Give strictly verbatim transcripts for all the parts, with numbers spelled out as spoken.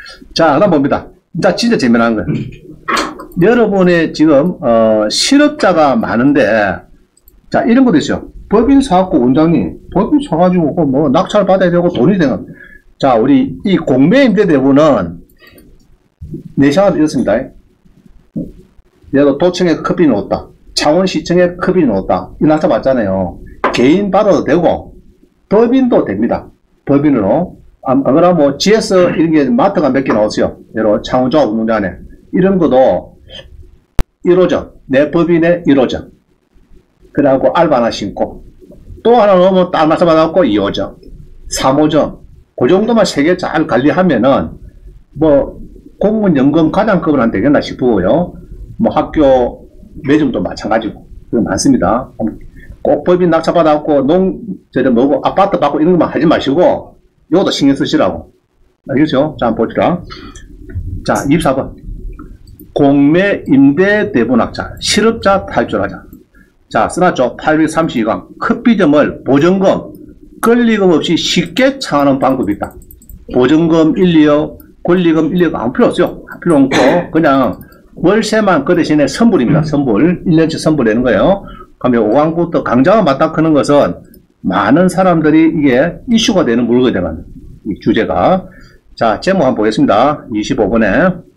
자, 그다음 봅니다. 자, 진짜 재미난 거예요. 여러분의 지금, 어, 실업자가 많은데, 자, 이런 것도 있어요. 법인 사업고 원장님, 법인 사가지고 뭐 낙찰 받아야 되고 돈이 되는. 자, 우리 이 공매 임대 대부는 내시가 이렇습니다. 얘도 도청에 커피 넣었다. 창원시청에 커피 넣었다. 이 낙찰 받잖아요. 개인 받아도 되고, 법인도 됩니다. 법인으로. 안 그러면 뭐 지에스 이런 게 마트가 몇 개 나왔어요. 예로 창원조합 운동장 안에. 이런 것도 일 호점. 내 법인의 일 호점. 그래갖고 알바 하나 신고. 또 하나 넣으면 딱 낙찰 받아갖고 이 호점. 삼 호점. 그 정도만 세 개 잘 관리하면은, 뭐, 공무원 연금 과장급은 안 되겠나 싶고요. 뭐 학교 매점도 마찬가지고. 그거 많습니다. 꼭 법인 낙찰 받아갖고 농, 저저 뭐고, 아파트 받고 이런 것만 하지 마시고, 요것도 신경 쓰시라고. 알겠죠? 자, 한번 보시라. 자, 이십사 번. 공매 임대 대부 낙찰. 실업자 탈출하자. 자, 써놨죠? 팔백삼십이 강. 커피점을 보증금, 권리금 없이 쉽게 창하는 방법이 있다. 보증금 일, 이억, 권리금 일, 이억 아무 필요 없어요. 필요 없고, 그냥 월세만 그 대신에 선불입니다. 선불. 일 년치 선불내는 거예요. 그러면 오 강부터 강자가 맞다 크는 것은 많은 사람들이 이게 이슈가 되는 물건이 되는 이 주제가. 자, 제목 한번 보겠습니다. 이십오 번에.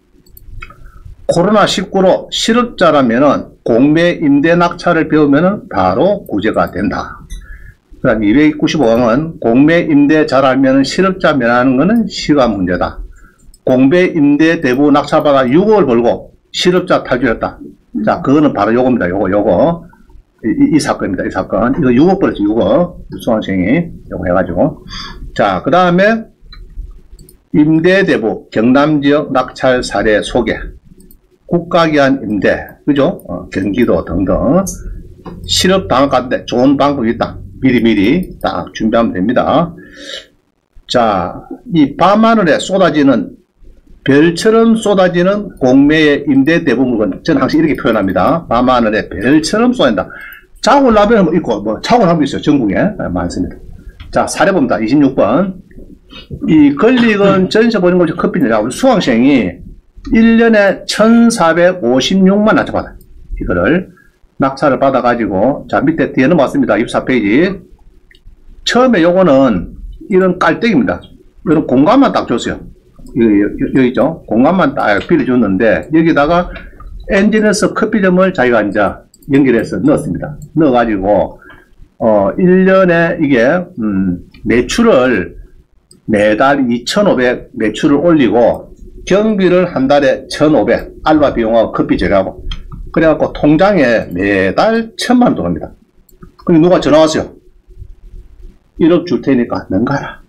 코로나 십구로 실업자라면은 공매 임대 낙찰을 배우면은 바로 구제가 된다. 그 다음 이백구십오 강은 공매 임대 잘 알면은 실업자 면하는 것은 시간 문제다. 공매 임대 대부 낙찰받아 육억을 벌고 실업자 탈출했다. 자, 그거는 바로 요겁니다. 요거, 요거. 이, 이 사건입니다. 이 사건. 이거 육억 벌었죠. 육억. 수강생이 요거 해가지고. 자, 그 다음에 임대 대부 경남지역 낙찰 사례 소개. 국가기관 임대, 그죠? 어, 경기도 등등. 실업 당할 것 같은데 좋은 방법이 있다. 미리미리 딱 준비하면 됩니다. 자, 이 밤하늘에 쏟아지는, 별처럼 쏟아지는 공매의 임대 대부분은 저는 항상 이렇게 표현합니다. 밤하늘에 별처럼 쏟아진다. 자고 라면 있고, 뭐, 자고 라면 있어요. 전국에. 네, 많습니다. 자, 사례 봅니다. 이십육 번. 이 권리금 전세 보는 것이 커피인데, 수강생이 일 년에 천사백오십육만 낙찰 받아요. 이거를 낙찰을 받아가지고, 자, 밑에 뒤에 넘어왔습니다. 이십사 페이지. 처음에 요거는 이런 깔때기입니다. 이런 공간만 딱 줬어요. 여기, 여기 있죠? 공간만 딱 빌려줬는데, 여기다가 엔진에서 커피점을 자기가 이제 연결해서 넣었습니다. 넣어가지고, 어, 일 년에 이게, 음, 매출을 매달 이천오백 매출을 올리고, 경비를 한 달에 천오백, 알바 비용하고 커피 제료하고, 그래갖고 통장에 매달 천만 원 들어갑니다. 근데 누가 전화 왔어요. 일억 줄 테니까 넘가라.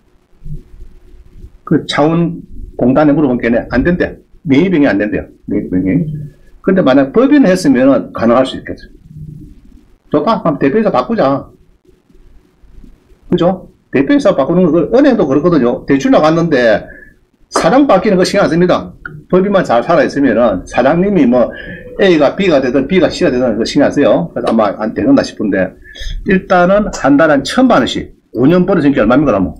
그 차원 공단에 물어본 게 안 된대. 명의병이 안 된대요. 명의병이. 근데 만약 법인 했으면 가능할 수 있겠죠. 좋다. 그럼 대표이사 바꾸자. 그죠? 대표이사 바꾸는 거, 은행도 그렇거든요. 대출 나갔는데, 사장 바뀌는 거 신경 안 씁니다. 법인만 잘 살아있으면은, 사장님이 뭐, A가 B가 되든 B가 C가 되든 그 신경 안 써요. 그래서 아마 안 되겠나 싶은데, 일단은 한 달에 한 천만 원씩, 오 년 벌어지니까 얼마입니까, 그러면?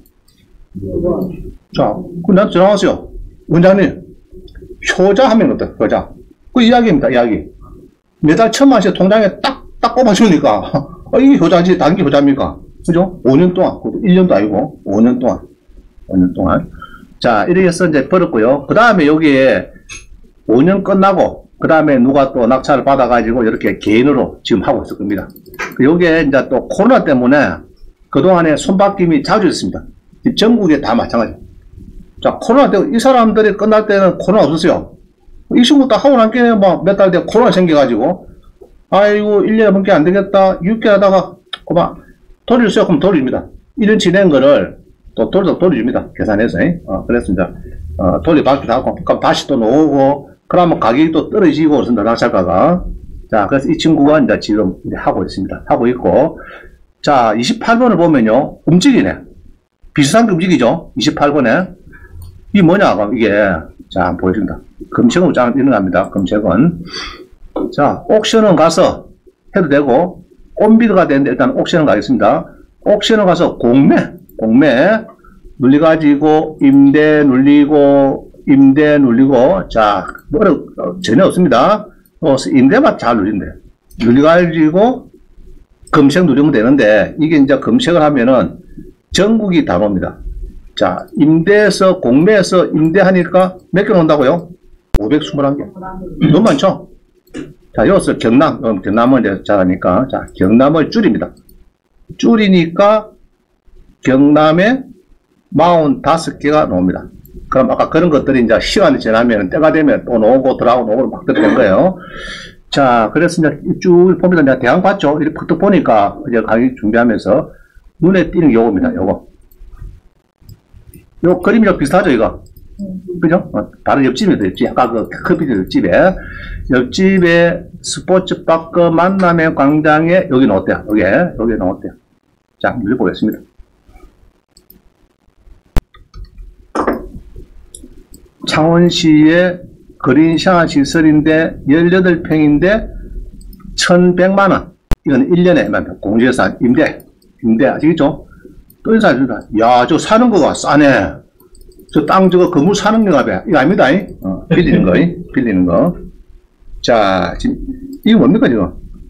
자, 그 나한테 전화 왔어요. 원장님, 효자 하면 어때? 효자. 그 이야기입니다, 이야기. 매달 천만 원씩 통장에 딱, 딱 꼽아주니까, 어, 이게 효자지, 단기 효자입니까? 그죠? 오 년 동안. 일 년도 아니고, 오 년 동안. 오 년 동안. 자, 이렇게 해서 이제 벌었고요. 그 다음에 여기에 오 년 끝나고, 그 다음에 누가 또 낙찰을 받아가지고 이렇게 개인으로 지금 하고 있을 겁니다. 여기에 이제 또 코로나 때문에 그동안에 손바뀜이 자주 있습니다. 전국에 다 마찬가지. 자, 코로나 때, 이 사람들이 끝날 때는 코로나 없었어요. 이 친구 딱 하고 난 게 뭐 몇 달 뒤에 코로나 생겨가지고, 아이고, 일 년에 넘게 안 되겠다. 육 개월 하다가, 그만, 돌려주세요. 그럼 돌립니다. 일 년 지낸 거를 또 돌려, 돌려줍니다. 계산해서. 어, 그랬습니다. 어, 돌려받기도 하고, 그럼 다시 또 놓고, 그러면 가격이 또 떨어지고, 그렇습니다. 낙찰가가. 자, 그래서 이 친구가 이제 지금 이제 하고 있습니다. 하고 있고. 자, 이십팔 번을 보면요. 움직이네. 비슷한 게 움직이죠? 이십팔 번에. 이게 뭐냐, 그럼 이게. 자, 한번 보여줍니다. 검색은 짱 일어납니다. 검색은. 자, 옥션은 가서 해도 되고, 온비드가 되는데 일단 옥션은 가겠습니다. 옥션은 가서 공매, 공매, 눌리가지고, 임대 눌리고, 임대 누르고, 자, 뭐, 어, 전혀 없습니다. 어, 임대만 잘 누린대. 누려가지고 검색 누르면 되는데, 이게 이제 검색을 하면은 전국이 다 나옵니다. 자, 임대에서, 공매에서 임대하니까 몇 개 나온다고요? 오백이십 개. 너무 많죠? 자, 여기서 경남, 어, 경남을 이제 잘하니까, 자, 경남을 줄입니다. 줄이니까 경남에 사십오 개가 나옵니다. 그럼 아까 그런 것들이 이제 시간이 지나면 때가 되면 또 나오고 들어가고 나오고 막 들어간 거예요. 자, 그래서 이제 쭉 보면서 내가 대강 봤죠? 이렇게 푹 보니까 이제 강의 준비하면서 눈에 띄는 게 요겁니다. 요거. 요 그림이 좀 비슷하죠, 이거? 그죠? 어, 바로 옆집이다, 옆집. 아까 그 커피숍 옆집에. 옆집에 스포츠파크 만남의 광장에 여기 나왔대요. 여기, 여기 나왔대요. 자, 눌러보겠습니다. 창원시의 그린샹 시설인데 십팔 평인데 천백만 원. 이건 일 년에 공제산 임대. 임대 아시겠죠? 또 인사 주다. 야, 저 사는 거가 싸네. 저 땅 저거 건물 사는 거가 봐. 이거 아닙니다. 어, 빌리는 거. 빌리는 거. 자, 지금 이거 뭡니까 지금?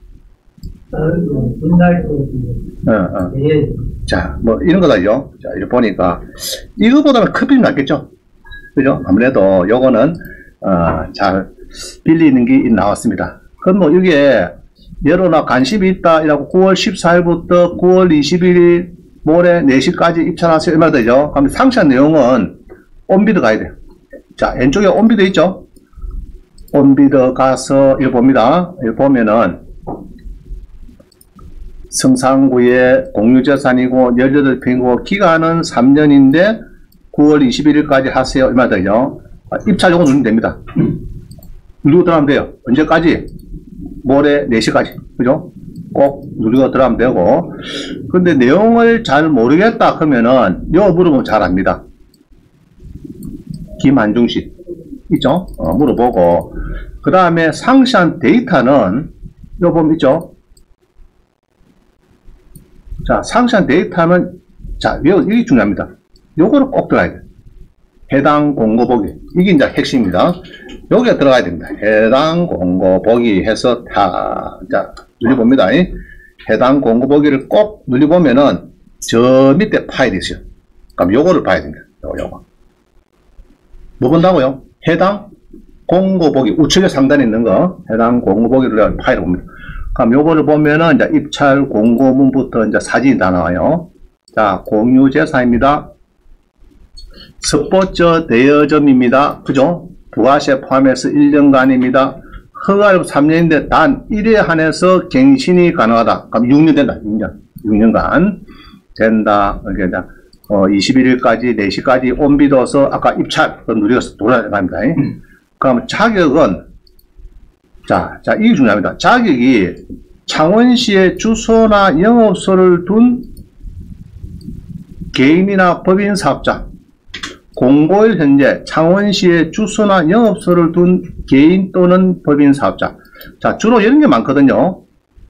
어, 어. 자, 뭐 이런 거다요. 자, 이렇게 보니까 이거보다는 커피 낫겠죠? 그죠? 아무래도 요거는 어, 잘 빌리는 게 나왔습니다. 그럼 뭐 이게 여러나 관심이 있다 이라고 구월 십사일부터 구월 이십일 모레 네 시까지 입찰하세요. 얼마 되죠? 그럼 상세한 내용은 온비드 가야 돼요. 자, 왼쪽에 온비드 있죠? 온비드 가서 이거 봅니다. 이거 보면은 성산구의 공유재산이고 십팔 평이고 기간은 삼 년인데 구월 이십일일까지 하세요. 얼마 되죠? 아, 입찰 요거 누르면 됩니다. 누르고 들어가면 돼요. 언제까지? 모레 네 시까지. 그죠? 꼭 누르고 들어가면 되고. 근데 내용을 잘 모르겠다 그러면은 요 물어보면 잘 압니다. 김한중 씨 있죠? 어, 물어보고 그 다음에 상세한 데이터는 요 보면 있죠? 자, 상세한 데이터는 자, 요, 이게 중요합니다. 요거를 꼭 들어가야 돼요. 해당 공고 보기. 이게 이제 핵심입니다. 여기에 들어가야 됩니다. 해당 공고 보기 해서 다, 자, 눌러봅니다. 해당 공고 보기를 꼭 눌러보면은 저 밑에 파일이 있어요. 그럼 요거를 봐야 됩니다. 요거, 요거. 뭐 본다고요? 해당 공고 보기. 우측에 상단에 있는 거. 해당 공고 보기를 파일을 봅니다. 그럼 요거를 보면은 이제 입찰 공고문부터 이제 사진이 다 나와요. 자, 공유재산입니다. 스포츠 대여점입니다. 그죠? 부가세 포함해서 일 년간입니다. 허가를 삼 년인데 단 일 회 한해서 갱신이 가능하다. 그럼 육 년 된다. 육 년. 육 년간 된다. 이렇게 어, 이십일일까지 네 시까지 온비도서 아까 입찰 누리서 돌아갑니다. 그럼 자격은 자, 자, 이게 중요합니다. 자격이 창원시의 주소나 영업소를 둔 개인이나 법인 사업자, 공고일 현재 창원시의 주소나 영업소를 둔 개인 또는 법인 사업자. 자, 주로 이런 게 많거든요.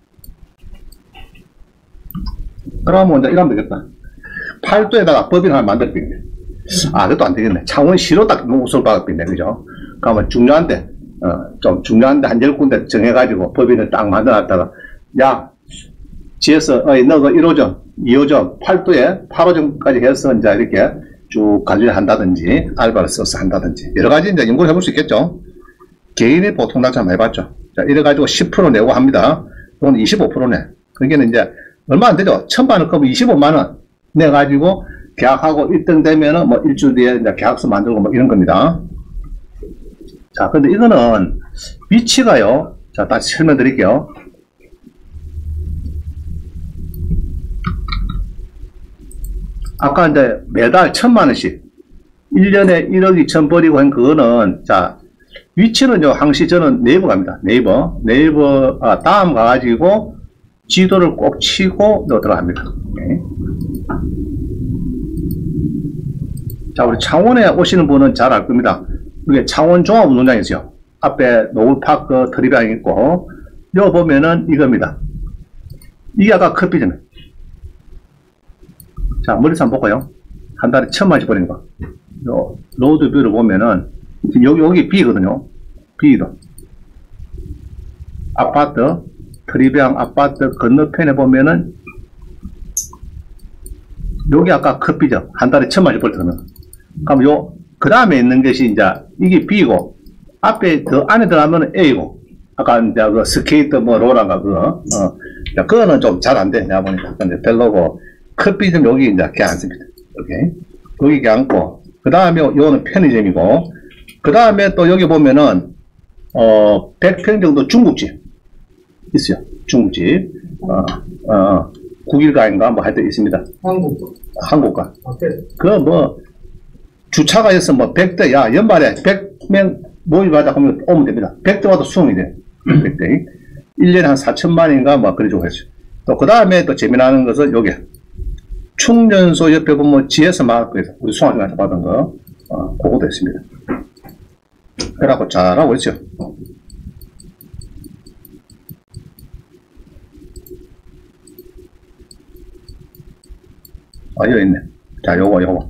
그러면 이제 이러면 되겠다. 팔도에다가 법인 하나 만들었겠네. 아, 그것도 안 되겠네. 창원시로 딱 우선 박았겠네. 그죠? 그러면 중요한데, 어, 좀 중요한데 한 열 군데 정해가지고 법인을 딱 만들어놨다가, 야, 지에서, 어이, 너가 일 호점, 이 호점, 팔도에 팔 호점까지 해서 이제 이렇게 쭉 관리를 한다든지, 알바를 써서 한다든지, 여러 가지 이제 연구를 해볼 수 있겠죠. 개인이 보통 낙찰 많이 받죠. 자, 이래가지고 십 퍼센트 내고 합니다. 이건 이십오 퍼센트네. 그러니까 이제 얼마 안 되죠. 천만 원 거면 이십오만 원 내가지고 계약하고 일 등 되면은 뭐 일주 뒤에 이제 계약서 만들고 뭐 이런 겁니다. 자, 근데 이거는 위치가요. 자, 다시 설명드릴게요. 아까 이제 매달 천만 원씩 일 년에 일억 이천 벌이고 한 그거는 자, 위치는요, 항시 저는 네이버 갑니다. 네이버. 네이버, 아, 다음 가가지고 지도를 꼭 치고 들어갑니다. 네. 자, 우리 창원에 오시는 분은 잘 알 겁니다. 이게 창원 종합운동장이 있어요. 앞에 노을파크 트리비앙이 있고, 여기 보면은 이겁니다. 이게 아까 커피점이에요. 자, 머리서 한번 볼까요? 한 달에 천만 원씩 버리는 거. 요, 로드뷰를 보면은, 여기, 여기 B거든요. B도. 아파트, 트리비앙 아파트 건너편에 보면은, 여기 아까 커피죠. 한 달에 천만 원 벌거든요. 그럼 요, 그 다음에 있는 것이 이제, 이게 B고, 앞에 더 안에 들어가면 A고, 아까 이제 그 스케이트 뭐 롤란가 그거, 어, 그거는 좀 잘 안 돼. 내가 보니까. 근데 별로고, 커피 좀 여기 이제 괜찮습니다. 오케이. 여기 괜찮고, 그 다음에 요거는 편의점이고, 그 다음에 또 여기 보면은, 어, 백 평 정도 중국집 있어요. 중국집. 어, 어, 국일가인가 뭐 할 때 있습니다. 한국가. 한국가. 아, 네. 그 뭐, 주차가 있어 뭐 백 대, 야, 연말에 백 명 모집하자 하면 오면 됩니다. 백 대 와도 수용이 돼. 백 대. 일 년에 한 사천만 원인가 뭐 그러고 했어요. 또 그 다음에 또 재미나는 것은 요게. 충전소 옆에 보면 지에서 마을거에서 우리 수학에서 받은 거, 어, 그거도 있습니다. 그래갖고 잘하고 있죠. 아, 여기 있네. 자, 요거, 요거.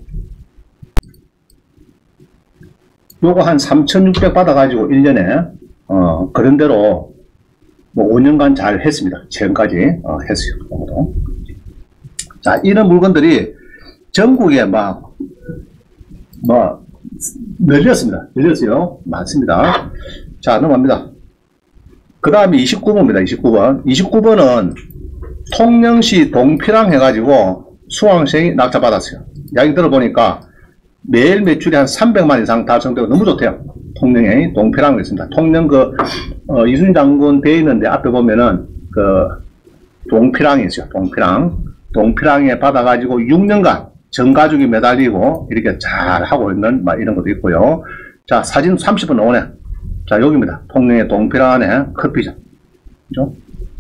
요거 한 삼천육백 받아가지고 일 년에, 어, 그런 대로 뭐 오 년간 잘 했습니다. 지금까지, 어, 했어요. 요거도. 자, 이런 물건들이 전국에 막, 뭐, 널렸습니다. 널렸어요. 많습니다. 자, 넘어갑니다. 그 다음에 이십구 번입니다. 이십구 번. 이십구 번은 통영시 동피랑 해가지고 수강생이 낙찰받았어요. 이야기 들어보니까 매일 매출이 한 삼백만 이상 달성되고 너무 좋대요. 통영에 동피랑이 있습니다. 통영 그, 어, 이순신 장군 배 있는데 앞에 보면은 그, 동피랑이 있어요. 동피랑. 동피랑에 받아가지고 육 년간 전 가족이 매달리고 이렇게 잘 하고 있는 막 이런 것도 있고요. 자, 사진 삼십 분 오네. 자, 여기입니다. 통영의 동피랑 안에 커피점. 그죠?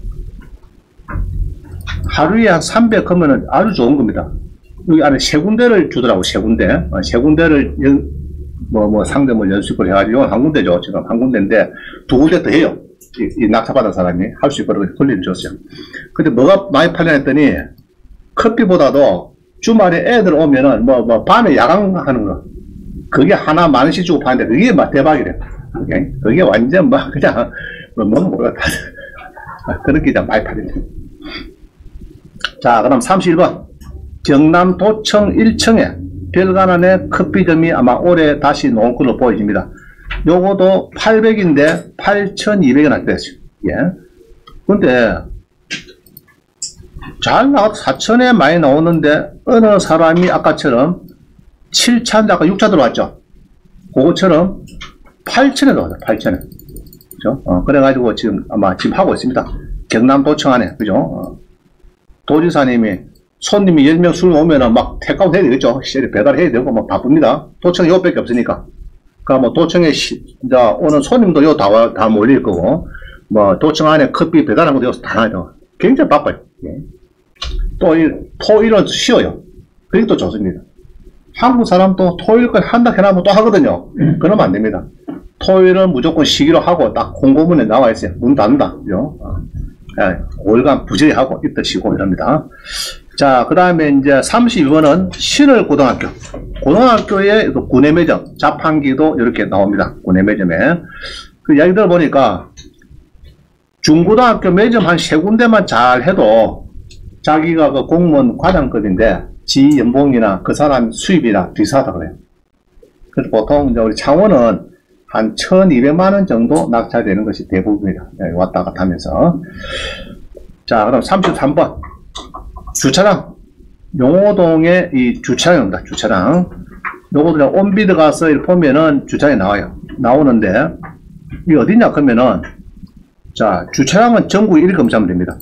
하루에 한 삼백 하면은 아주 좋은 겁니다. 여기 안에 세 군데를 주더라고, 세 군데. 어, 세 군데를, 연, 뭐, 뭐, 상대 뭐 연습을 해가지고 한 군데죠. 지금 한 군데인데 두 군데 더 해요. 이, 이 낙찰받은 사람이 할 수 있도록 권리를 줬어요. 근데 뭐가 많이 팔려 했더니 커피보다도 주말에 애들 오면은 뭐, 뭐, 밤에 야간 하는 거. 그게 하나 만 원씩 주고 파는데 그게 막 대박이래요. 그게, 그게 완전 막 그냥, 뭐, 뭐, 뭐가 다. 그렇게 이제 많이 팔린다. 자, 그럼 삼십일 번. 경남 도청 일 층에 별관안에 커피점이 아마 올해 다시 놓을 걸로 보여집니다. 요거도 팔백인데 팔천이백 원 할때 됐어요. 예. 근데, 잘 나와도 사천에 많이 나오는데, 어느 사람이 아까처럼 칠 차, 아까 육 차 들어왔죠? 그거처럼 팔천에 들어왔어요. 팔천에. 그죠? 어, 그래가지고 지금 아마 지금 하고 있습니다. 경남 도청 안에. 그죠? 어. 도지사님이 손님이 열 명 술 오면은 막 테이크아웃 해야 되겠죠? 배달해야 되고 막 바쁩니다. 도청이 요것밖에 없으니까. 그니까 뭐 도청에 시, 이제 오는 손님도 요 다, 다 몰릴 거고, 뭐 도청 안에 커피 배달하는 것도 여기서 다 하죠. 굉장히 바빠요. 예. 또 이, 토일은 쉬어요. 그게 또 좋습니다. 한국 사람도 토일까지 한다 해놔면 또 하거든요. 그러면 안 됩니다. 토일은 무조건 쉬기로 하고 딱 공고문에 나와 있어요. 문 닫는다. 그죠? 어. 예, 오일간 부지하고 이때 쉬고 이럽니다. 자, 그 다음에 이제 삼십이 번은 신월고등학교. 고등학교에 구내 매점, 자판기도 이렇게 나옵니다. 구내 매점에. 그 이야기 들어보니까 중고등학교 매점 한 세 군데만 잘 해도 자기가 그 공무원 과장급인데 지 연봉이나 그 사람 수입이나 비슷하다 그래요. 그래서 보통 이제 우리 창원은 한 천이백만 원 정도 낙찰되는 것이 대부분이다. 왔다 갔다 하면서. 자, 그럼 삼십삼 번. 주차장. 용호동에 이 주차장입니다. 주차장. 요거들 온비드 가서 이렇게 보면은 주차장이 나와요. 나오는데, 이게 어디냐, 그러면은, 자, 주차장은 전국에 이렇게 검사하면 됩니다.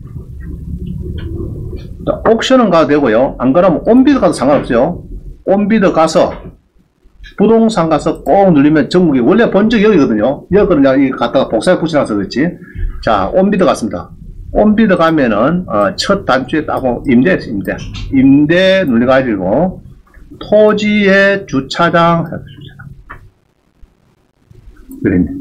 자, 옥션은 가도 되고요. 안 그러면 온비드 가도 상관없어요. 온비드 가서, 부동산 가서 꼭 누르면 전국이 원래 본적 여기거든요. 여기는 그냥 이 갖다가 복사해 붙여놔서 그렇지. 자, 온비드 갔습니다. 온비드 가면은 어, 첫 단추에 따고 임대 임대 임대 눌러가지고 토지의 주차장 그랬네.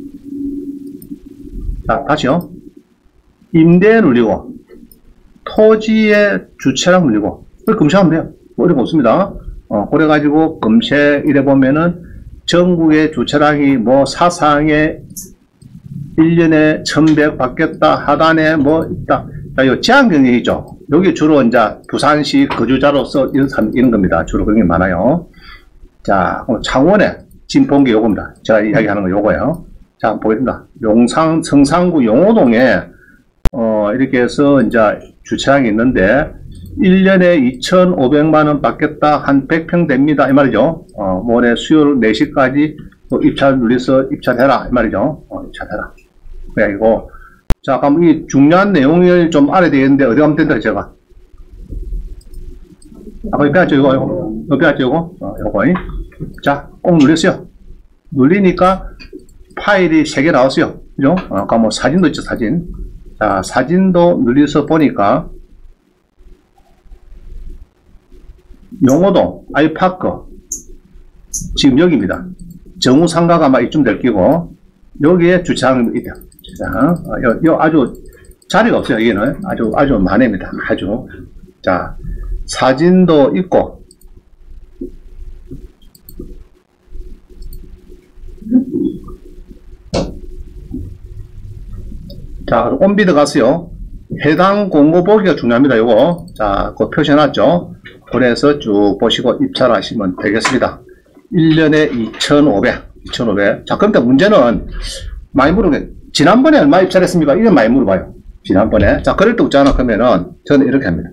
자, 다시요. 임대 눌리고 토지의 주차장 눌리고 그걸 검색하면 돼요. 어려운 거 없습니다. 어, 그래가지고 검색 이래 보면은 전국의 주차량이 뭐 사상에 일 년에 천백 받겠다, 하단에 뭐 있다. 자, 요 제한경력이죠. 여기 주로 이제 부산시 거주자로서 이런, 이런 겁니다. 주로 그런 게 많아요. 자, 창원에 진pon기 요겁니다. 제가 이야기하는 거 요거예요. 자, 한번 보겠습니다. 용산, 성산구 용호동에, 어, 이렇게 해서 이제 주차장이 있는데, 일 년에 이천오백만 원 받겠다, 한 백 평 됩니다. 이 말이죠. 어, 모레 수요일 네 시까지 뭐 입찰 눌려서 입찰해라. 이 말이죠. 어, 입찰해라. 그래, 이거. 자, 그럼 이 중요한 내용을 좀 알아야 되겠는데, 어디 가면 된다, 제가. 아, 옆에 앉죠, 이거, 이거. 옆에 앉죠, 이거. 어, 요거. 자, 꼭 눌렸어요. 눌리니까 파일이 세 개 나왔어요. 그죠? 어, 아까 뭐 사진도 있죠, 사진. 자, 사진도 눌려서 보니까, 용호동, 아이파크. 지금 여기입니다. 정우상가가 아마 이쯤 될 끼고, 여기에 주차장이 있다. 자, 어, 요, 요 아주 자리가 없어요. 여기는 아주 아주 많습니다. 아주. 자, 사진도 있고. 자, 온비드 가스요. 해당 공고 보기가 중요합니다. 요거. 자, 그 표시해놨죠. 그래서 쭉 보시고 입찰하시면 되겠습니다. 일 년에 이천오백. 이천오백. 자, 그런데 문제는 많이 물어보게. 지난번에 얼마 입찰했습니까? 이건 많이 물어봐요. 지난번에. 자, 그럴 때 없잖아. 그러면은 저는 이렇게 합니다.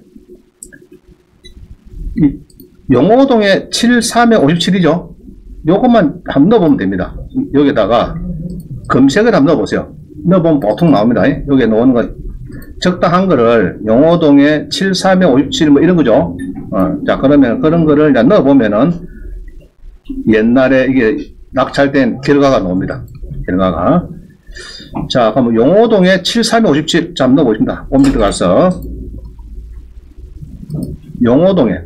이 용호동에 칠십삼에 오십칠이죠. 요것만 한번 넣어보면 됩니다. 여기다가 검색을 한번 넣어보세요. 넣어보면 보통 나옵니다. 여기에 넣은 거 적당한 거를 용호동에 칠십삼에 오십칠 뭐 이런 거죠. 어, 자, 그러면 그런 거를 넣어보면은 옛날에 이게 낙찰된 결과가 나옵니다. 결과가. 자, 그럼 용호동에 칠십삼에 오십칠. 자, 한번 넣어보십니다. 온비 들어가서 용호동에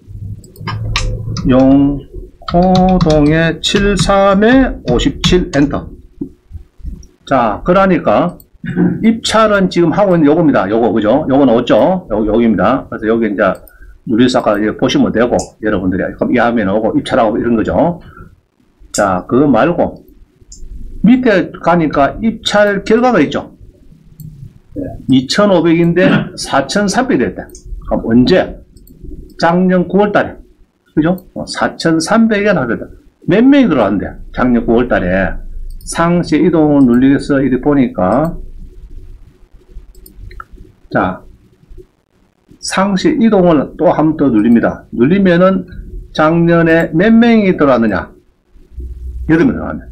용호동에 칠십삼에 오십칠 엔터. 자, 그러니까 입찰은 지금 하고 있는 요겁니다. 요거, 그죠? 요거 나왔죠? 요, 여기입니다. 그래서 여기 이제 누리서 아까 보시면 되고, 여러분들이 그럼 이 화면에 오고 입찰하고 이런 거죠. 자, 그거 말고 밑에 가니까 입찰 결과가 있죠. 이천오백인데 사천삼백이 됐다. 그럼 언제? 작년 구월 달에. 그죠? 사천삼백이 나왔다. 몇 명이 들어왔는데, 작년 구월 달에. 상시 이동을 눌리겠어. 이렇게 보니까. 자, 상시 이동을 또 한 번 더 눌립니다. 눌리면은 작년에 몇 명이 들어왔느냐? 여덟 명 들어왔네.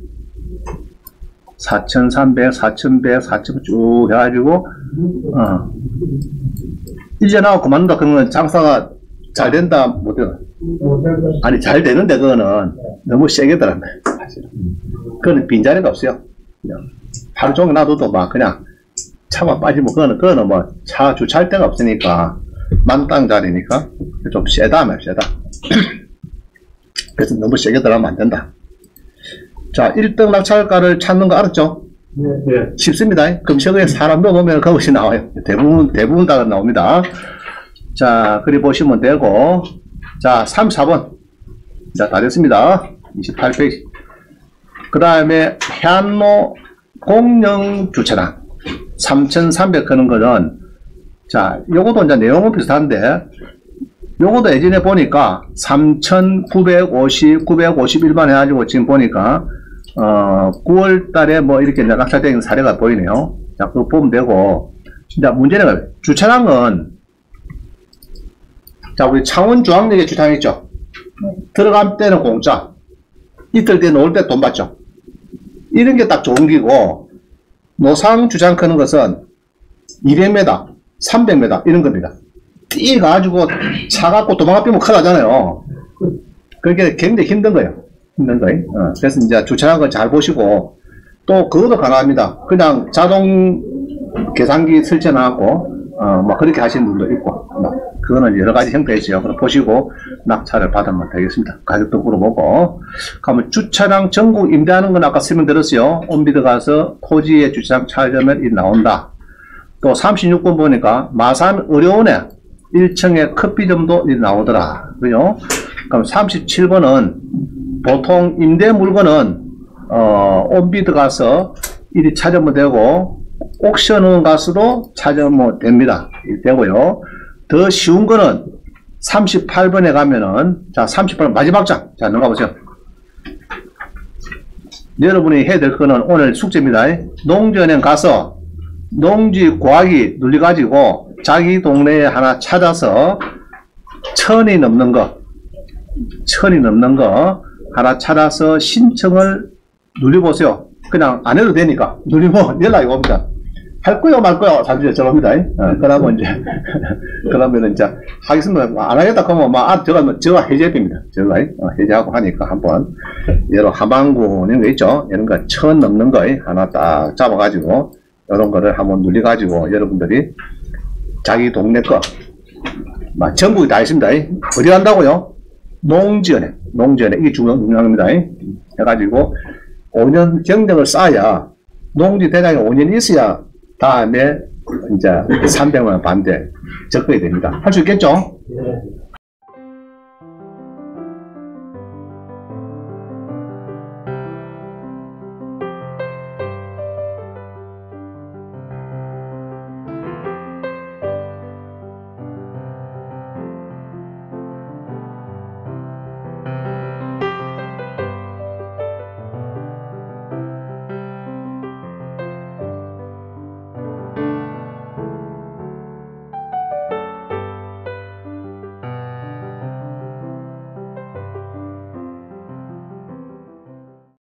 사천삼백, 사천백, 사천백 쭉 해가지고, 어. 일 년 하고 그만둔다. 그러면 장사가 잘 된다, 못 된다. 아니, 잘 되는데, 그거는 너무 세게 들었네. 그거는 빈자리가 없어요. 그냥 하루 종일 놔둬도 막 그냥 차만 빠지면 그거는, 그거는 뭐 차 주차할 데가 없으니까, 만땅 자리니까 좀 세다, 말 세다. 그래서 너무 세게 들어가면 안 된다. 자, 일 등 낙찰가를 찾는 거 알았죠? 네, 네. 쉽습니다. 검색어에 사람 넣어보면 그것이 나와요. 대부분, 대부분 다 나옵니다. 자, 그리 보시면 되고. 자, 삼십사 번. 자, 다 됐습니다. 이십팔 페이지. 그 다음에, 해안로 공영 주차장. 삼천삼백 하는 거는, 자, 요것도 이제 내용은 비슷한데, 요것도 예전에 보니까 삼천구백오십, 구백오십일만 해가지고 지금 보니까, 어, 구월 달에 뭐 이렇게 낙찰된 사례가 보이네요. 자, 그거 보면 되고. 진짜 문제는, 주차장은, 자, 우리 창원 중앙역에 주차장 있죠? 들어갈 때는 공짜. 이틀 뒤에 놓을 때 돈 받죠? 이런 게 딱 좋은 기고, 노상 주차장 크는 것은 이백 미터, 삼백 미터 이런 겁니다. 뛰어가지고 차 갖고 도망가면 큰일 나잖아요. 그게 굉장히 힘든 거예요. 힘든 거예요. 어, 그래서 이제 주차장을 잘 보시고, 또 그것도 가능합니다. 그냥 자동 계산기 설치해놔갖고, 어, 뭐 그렇게 하시는 분도 있고, 뭐 그거는 여러 가지 형태가 있어요. 그럼 보시고 낙찰을 받으면 되겠습니다. 가격도 물어보고. 그러면 주차장 전국 임대하는 건 아까 설명드렸어요. 온비드 가서 토지의 주차장 찾으면 이 나온다. 또 삼십육 번 보니까 마산 의료원에 일 층에 커피점도 나오더라. 그죠? 그럼 삼십칠 번은 보통 임대 물건은 어, 온비드 가서 이리 찾으면 되고 옥션원 가서도 찾으면 됩니다. 되고요. 더 쉬운 거는 삼십팔 번에 가면은 자 삼십팔 번 마지막 장 자 넘어가 보세요. 여러분이 해야 될 거는 오늘 숙제입니다. 농지은행 가서 농지 구하기 눌러가지고 자기 동네에 하나 찾아서 천이 넘는 거 천이 넘는 거 하나 찾아서 신청을 눌러보세요. 그냥 안 해도 되니까 누르면 연락이 옵니다. 할 거요 말 거요 잠시 여쭤봅니다. 어, 그러면 이제 그러면 이제 하겠습니다. 안 하겠다 그러면 막 아, 저가 저가 해제됩니다. 저가 어, 해제하고 하니까 한번 여러 하반구 이런 거 있죠. 이런 거 천 넘는 거 하나 딱 잡아가지고 이런 거를 한번 눌려가지고 여러분들이 자기 동네 거 막 전국이 다 있습니다. 어디 간다고요? 농지은행 농지은행 이게 중요합니다. 해가지고 오 년 경력을 쌓아야 농지 대장이 오 년 있어야 다음에 이제 삼백만 원 반대 접근이 됩니다. 할 수 있겠죠?